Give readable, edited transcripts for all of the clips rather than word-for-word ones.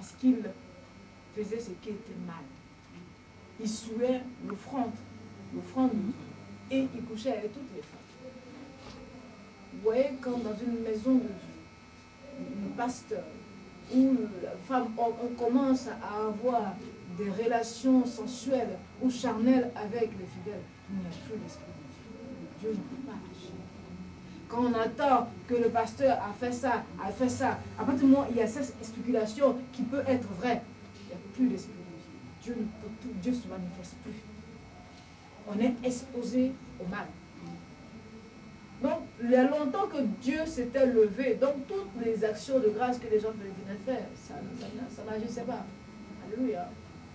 Parce qu'il faisait ce qui était mal. Il souhait l'offrande, et il couchait avec toutes les femmes. Vous voyez, quand dans une maison de pasteur, où la femme, on commence à avoir des relations sensuelles ou charnelles avec les fidèles, il n'y a plus l'esprit de Dieu. Dieu ne peut pas agir. Quand on attend que le pasteur a fait ça, à partir du moment où il y a cette spéculation qui peut être vraie, il n'y a plus l'esprit de Dieu. Dieu ne se manifeste plus. On est exposé au mal. Donc, il y a longtemps que Dieu s'était levé. Donc, toutes les actions de grâce que les gens venaient faire, ça n'agissait pas. Alléluia.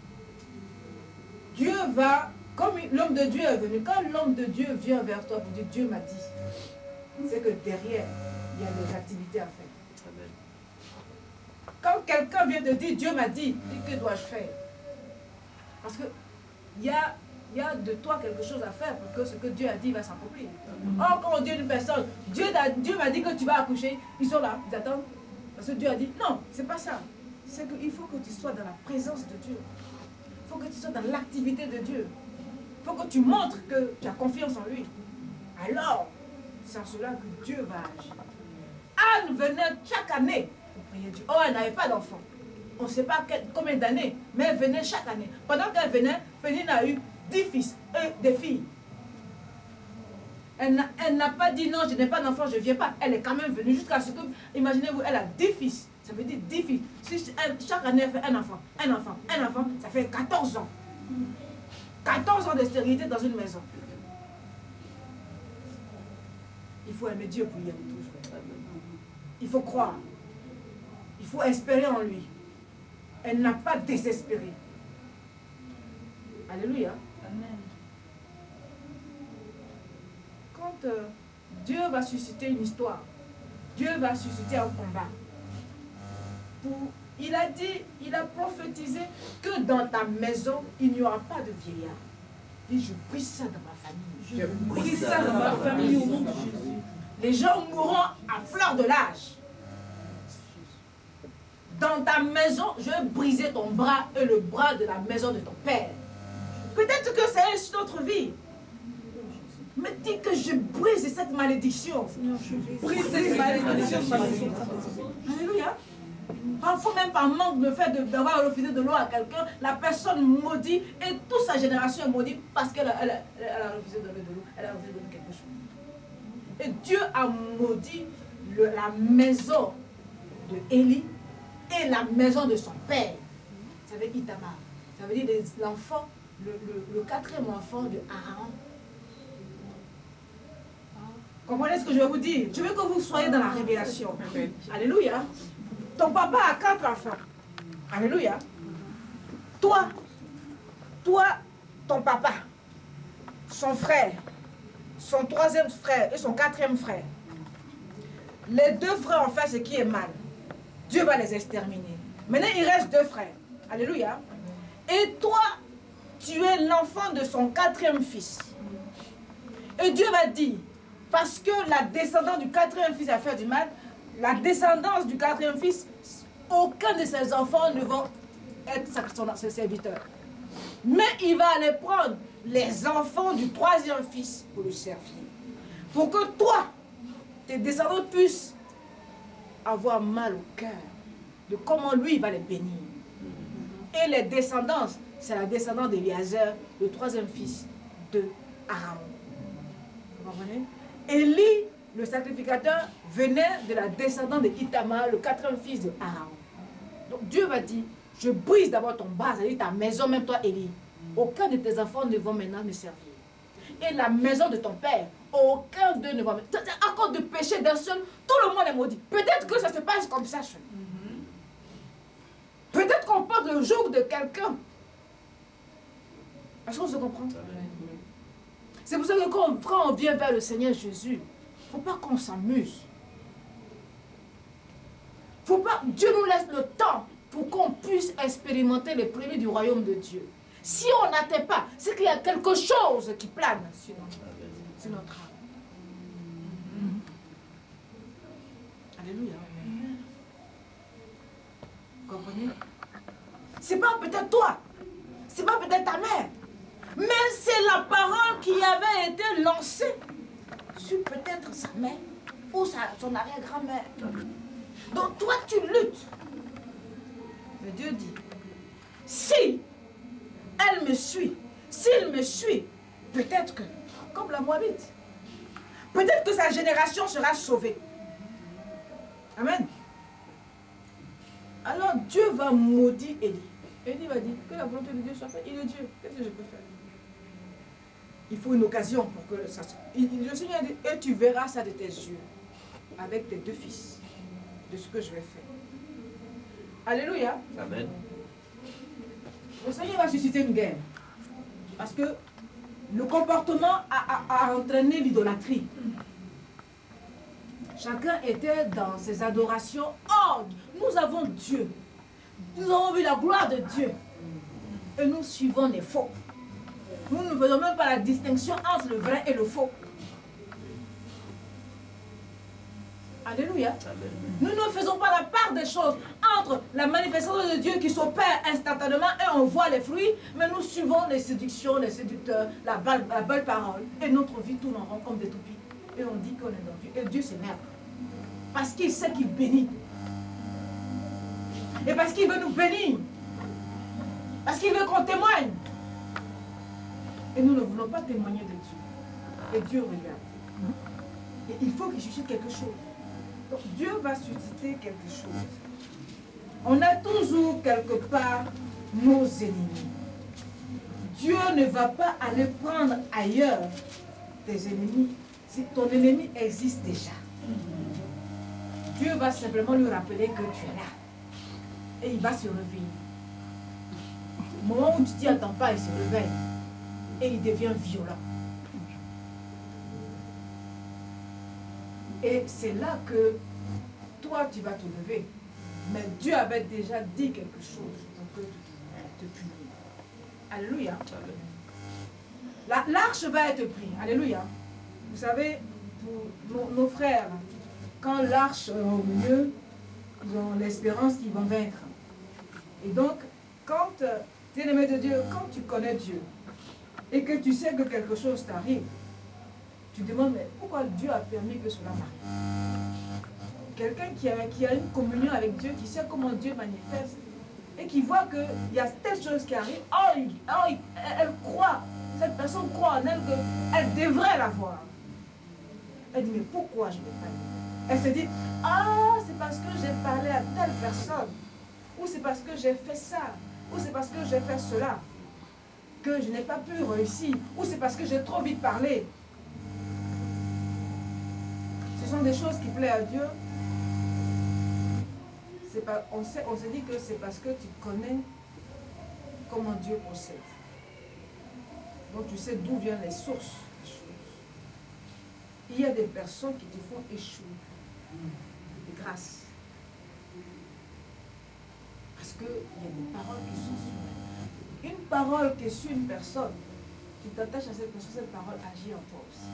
Dieu va, comme l'homme de Dieu est venu, quand l'homme de Dieu vient vers toi pour dire Dieu m'a dit, c'est que derrière, il y a des activités à faire. Amen. Quand quelqu'un vient te dire Dieu m'a dit, que dois-je faire? Parce que il y a de toi quelque chose à faire pour que ce que Dieu a dit va s'accomplir. Or, quand on dit à une personne, Dieu m'a dit que tu vas accoucher, ils sont là, ils attendent. Parce que Dieu a dit, non, c'est pas ça. C'est qu'il faut que tu sois dans la présence de Dieu. Il faut que tu sois dans l'activité de Dieu. Il faut que tu montres que tu as confiance en lui. Alors, c'est en cela que Dieu va agir. Anne venait chaque année pour prier Dieu. Oh, elle n'avait pas d'enfant. On ne sait pas combien d'années, mais elle venait chaque année. Pendant qu'elle venait, Pénine a eu 10 fils et des filles. Elle n'a pas dit non, je n'ai pas d'enfant, je ne viens pas. Elle est quand même venue jusqu'à ce que, imaginez-vous, elle a 10 fils. Ça veut dire 10 fils. Si chaque année elle fait un enfant, ça fait 14 ans. 14 ans de stérilité dans une maison. Il faut aimer Dieu pour y aller toujours. Il faut croire. Il faut espérer en lui. Elle n'a pas désespéré. Alléluia. Amen. Quand Dieu va susciter une histoire, Dieu va susciter un combat. Il a prophétisé que dans ta maison, il n'y aura pas de vieillard. Il dit, je brise ça dans ma famille. Je brise ça dans ma famille au nom de Jésus. Les gens mourront à fleur de l'âge. Dans ta maison, je vais briser ton bras et le bras de la maison de ton père. Peut-être que c'est une autre vie. Mais dis que je brise cette malédiction. Je brise cette malédiction. Alléluia. Parfois même par manque de fait d'avoir refusé de l'eau à quelqu'un, la personne maudit et toute sa génération est maudite parce qu'elle a refusé de l'eau. Elle a refusé de donner quelque chose. Et Dieu a maudit la maison de Élie et la maison de son père. Ça veut dire Itamar. Ça veut dire l'enfant, le quatrième enfant de Aaron. Comprenez ce que je vais vous dire? Je veux que vous soyez dans la révélation. Alléluia. Ton papa a 4 enfants. Alléluia. Toi, ton papa, son frère, son 3e frère et son 4e frère. Les 2 frères ont fait ce qui est mal. Dieu va les exterminer. Maintenant, il reste 2 frères. Alléluia. Et toi, tu es l'enfant de son 4e fils. Et Dieu va dire, parce que la descendance du 4e fils a fait du mal, la descendance du 4e fils, aucun de ses enfants ne va être ses serviteurs. Mais il va aller prendre les enfants du 3e fils pour le servir. Pour que toi, tes descendants puissent avoir mal au cœur de comment lui il va les bénir. Et les descendances, c'est la descendance d'Éliézer, le 3e fils de Aaron. Vous comprenez? Élie, le sacrificateur, venait de la descendance d'Itamar, le 4e fils de Aaron. Donc Dieu va dire, je brise d'abord ton bas, c'est-à-dire ta maison, même toi Élie. Aucun de tes enfants ne vont maintenant me servir. Et la maison de ton père, aucun d'eux ne va me servir. C'est encore de péché d'un seul, tout le monde est maudit. Peut-être que ça se passe comme ça chez nous. Peut-être qu'on parle le jour de quelqu'un. Est-ce qu'on se comprend? C'est pour ça que quand on vient vers le Seigneur Jésus, il ne faut pas qu'on s'amuse. Faut pas, Dieu nous laisse le temps pour qu'on puisse expérimenter les premiers du royaume de Dieu. Si on n'atteint pas, c'est qu'il y a quelque chose qui plane sur notre âme. Alléluia. Vous comprenez? C'est pas peut-être toi. C'est pas peut-être ta mère. Mais c'est la parole qui avait été lancée sur peut-être sa mère ou son arrière-grand-mère. Donc toi, tu luttes. Mais Dieu dit, si elle me suit, s'il me suit, peut-être que, comme la Moabite, peut-être que sa génération sera sauvée. Amen. Alors Dieu va maudire Élie. Élie va dire que la volonté de Dieu soit faite. Il est Dieu. Qu'est-ce que je peux faire? Il faut une occasion pour que ça soit. Le Seigneur dit, et tu verras ça de tes yeux, avec tes 2 fils, de ce que je vais faire. Alléluia. Amen. Le Seigneur va susciter une guerre. Parce que le comportement a entraîné l'idolâtrie. Chacun était dans ses adorations. Oh, nous avons Dieu. Nous avons vu la gloire de Dieu. Et nous suivons les faux. Nous ne faisons même pas la distinction entre le vrai et le faux. Alléluia. Amen. Nous ne faisons pas la part des choses entre la manifestation de Dieu qui s'opère instantanément et on voit les fruits, mais nous suivons les séductions, les séducteurs, la belle parole. Et notre vie tourne en rond comme des toupies. Et on dit qu'on est dans Dieu. Et Dieu s'énerve. Parce qu'il sait qu'il bénit. Et parce qu'il veut nous bénir. Parce qu'il veut qu'on témoigne. Et nous ne voulons pas témoigner de Dieu. Et Dieu regarde. Et il faut qu'il suscite quelque chose. Donc Dieu va susciter quelque chose. On a toujours quelque part nos ennemis. Dieu ne va pas aller prendre ailleurs tes ennemis. Si ton ennemi existe déjà. Dieu va simplement lui rappeler que tu es là. Et il va se réveiller. Au moment où tu t'y attends pas, il se réveille. Et il devient violent. Et c'est là que toi, tu vas te lever. Mais Dieu avait déjà dit quelque chose pour que te punisse. Alléluia. L'arche va être prise. Alléluia. Vous savez, pour nos frères, quand l'arche est au milieu, ils ont l'espérance qu'ils vont vaincre. Et donc, quand tu es l'aimé de Dieu, quand tu connais Dieu, et que tu sais que quelque chose t'arrive, tu te demandes, mais pourquoi Dieu a permis que cela m'arrive? Quelqu'un qui a une communion avec Dieu, qui sait comment Dieu manifeste, et qui voit qu'il y a telle chose qui arrive, elle croit, cette personne croit en elle qu'elle devrait l'avoir. Elle dit, mais pourquoi je ne l'ai pas dit? Elle se dit, c'est parce que j'ai parlé à telle personne, ou c'est parce que j'ai fait ça, ou c'est parce que j'ai fait cela, que je n'ai pas pu réussir, ou c'est parce que j'ai trop vite parlé. Ce sont des choses qui plaisent à Dieu. On se dit que c'est parce que tu connais comment Dieu procède. Donc tu sais d'où viennent les sources des choses. Il y a des personnes qui te font échouer de grâce. Parce qu'il y a des paroles qui sont sur elle. Une parole qui est sur une personne, tu t'attaches à cette personne, cette parole agit en toi aussi.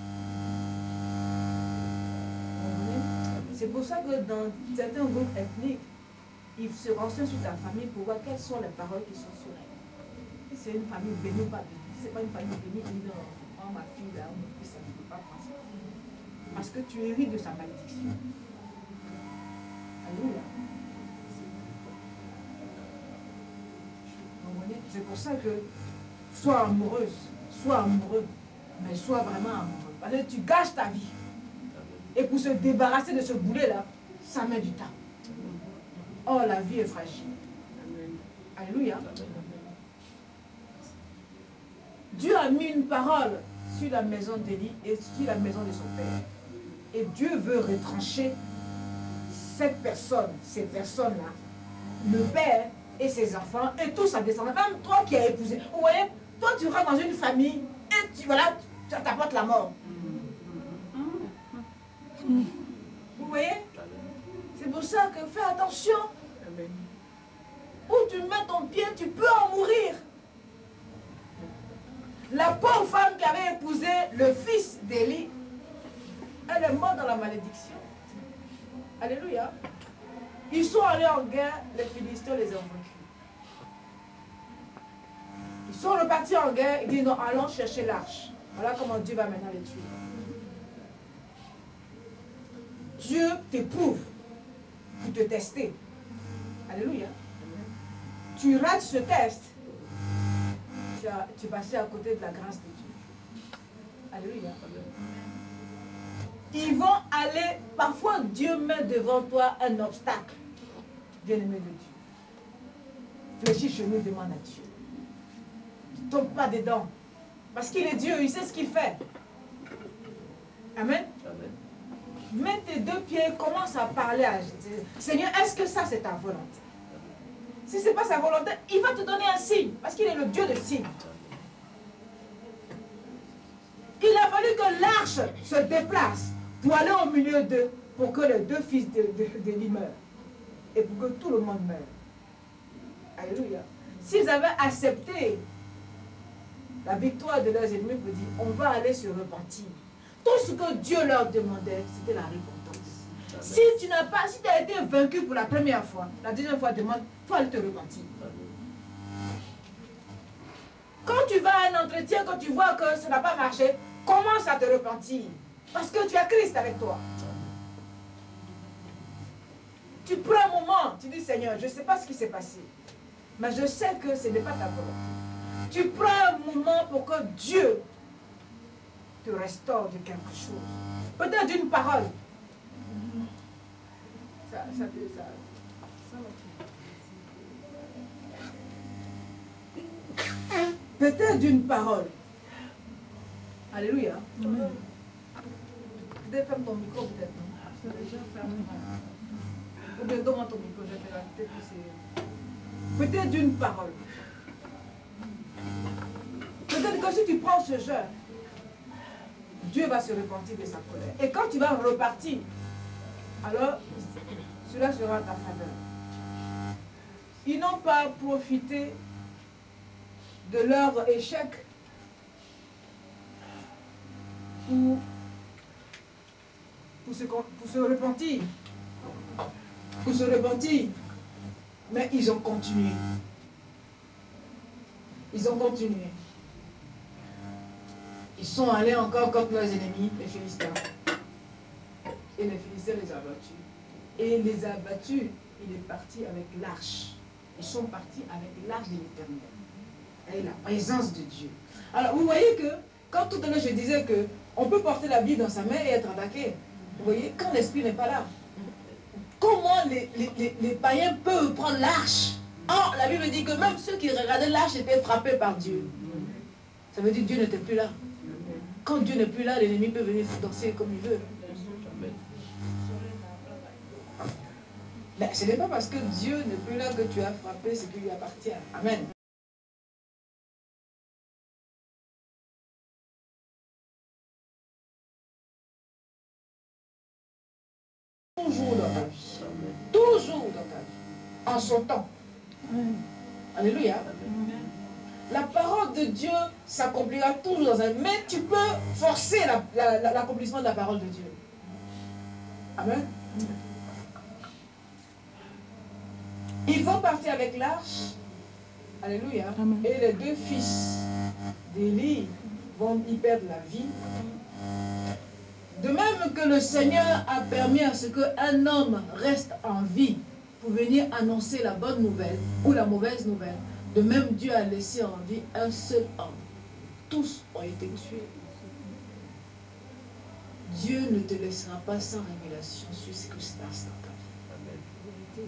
C'est pour ça que dans certains groupes ethniques, ils se renseignent sur ta famille pour voir quelles sont les paroles qui sont sur elle. Si c'est une famille bénie ou pas bénie. Si ce n'est pas une famille bénie, ils disent non, ma fille là, mon fils, ça ne peut pas penser. Parce que tu hérites de sa malédiction. Alléluia. C'est pour ça que sois amoureuse, sois amoureux, mais sois vraiment amoureux. Parce que tu gâches ta vie. Et pour se débarrasser de ce boulet-là, ça met du temps. Oh, la vie est fragile. Alléluia. Dieu a mis une parole sur la maison d'Élie et sur la maison de son père. Et Dieu veut retrancher cette personne, ces personnes-là, le père et ses enfants et tout sa descendance. Même toi qui as épousé. Vous voyez, toi tu rentres dans une famille et tu t'apportes la mort. Vous voyez? C'est pour ça que fais attention. Où tu mets ton pied, tu peux en mourir. La pauvre femme qui avait épousé le fils d'Élie, elle est morte dans la malédiction. Alléluia. Ils sont allés en guerre, les Philistins les ont vaincus. sont repartis en guerre. Il dit non, allons chercher l'arche. Voilà comment Dieu va maintenant les tuer. Dieu t'éprouve pour te tester. Alléluia. Tu rates ce test, tu es passé à côté de la grâce de Dieu. Alléluia. Ils vont aller, parfois Dieu met devant toi un obstacle, bien-aimé de Dieu. Fléchis chez nous, demande à Dieu. Ne tombe pas dedans. Parce qu'il est Dieu, il sait ce qu'il fait. Amen. Amen. Mets tes deux pieds, commence à parler à Dieu. Seigneur, est-ce que ça c'est ta volonté? Si ce n'est pas sa volonté, il va te donner un signe. Parce qu'il est le Dieu de signes. Il a fallu que l'arche se déplace pour aller au milieu d'eux, pour que les deux fils d'Élie meurent. Et pour que tout le monde meure. Alléluia. S'ils avaient accepté la victoire de leurs ennemis, pour dire, on va aller se repentir. Tout ce que Dieu leur demandait, c'était la repentance. Amen. Si tu as été vaincu pour la première fois, la deuxième fois, demande, il faut aller te repentir. Quand tu vas à un entretien, quand tu vois que ça n'a pas marché, commence à te repentir. Parce que tu as Christ avec toi. Tu prends un moment, tu dis, Seigneur, je ne sais pas ce qui s'est passé, mais je sais que ce n'est pas ta volonté. Tu prends un moment pour que Dieu te restaure de quelque chose. Peut-être d'une parole. Peut-être d'une parole. Alléluia. Peut-être ferme ton micro, peut-être. Ou bien donne-moi ton micro, je vais te la. Peut-être d'une parole. Peut-être que si tu prends ce jeûne, Dieu va se repentir de sa colère. Et quand tu vas repartir, alors cela sera ta faveur. Ils n'ont pas profité de leur échec pour se repentir. Pour se repentir. Mais ils ont continué. Ils ont continué. Ils sont allés encore contre leurs ennemis, les Philistins. Et les Philistins les ont abattus. Et les a abattus, il est parti avec l'arche. Ils sont partis avec l'arche de l'Éternel. Et la présence de Dieu. Alors, vous voyez que, quand tout à l'heure je disais qu'on peut porter la Bible dans sa main et être attaqué. Vous voyez, quand l'Esprit n'est pas là. Comment les païens peuvent prendre l'arche? Or, la Bible dit que même ceux qui regardaient l'arche étaient frappés par Dieu. Ça veut dire que Dieu n'était plus là. Quand Dieu n'est plus là, l'ennemi peut venir danser comme il veut. Mais ce n'est pas parce que Dieu n'est plus là que tu as frappé ce qui lui appartient. Amen. Toujours dans ta vie. Toujours dans ta vie. En son temps. Alléluia. La parole de Dieu s'accomplira toujours dans un... Mais tu peux forcer l'accomplissement de la parole de Dieu. Amen. Ils vont partir avec l'arche. Alléluia. Amen. Et les deux fils d'Élie vont y perdre la vie. De même que le Seigneur a permis à ce qu'un homme reste en vie pour venir annoncer la bonne nouvelle ou la mauvaise nouvelle, de même Dieu a laissé en vie un seul homme. Tous ont été tués. Dieu ne te laissera pas sans révélation sur ce qui se passe dans ta vie.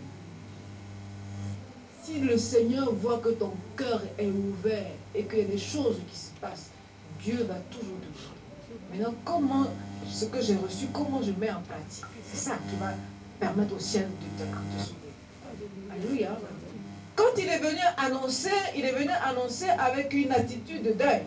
Si le Seigneur voit que ton cœur est ouvert et qu'il y a des choses qui se passent, Dieu va toujours te dire. Maintenant, comment, ce que j'ai reçu, comment je mets en pratique? C'est ça qui va permettre au ciel de te sauver. Alléluia. Quand il est venu annoncer avec une attitude de deuil.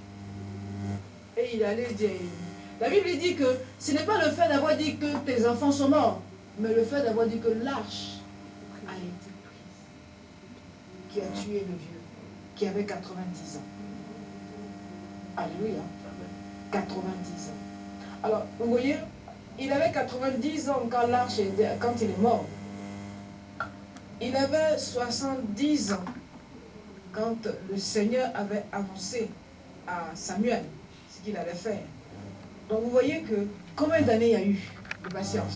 Et il allait dire, la Bible dit que ce n'est pas le fait d'avoir dit que tes enfants sont morts, mais le fait d'avoir dit que l'arche a été prise, qui a tué le vieux, qui avait 90 ans. Alléluia. 90 ans. Alors, vous voyez, il avait 90 ans quand il est mort. Il avait 70 ans quand le Seigneur avait annoncé à Samuel ce qu'il allait faire. Donc vous voyez que combien d'années il y a eu de patience?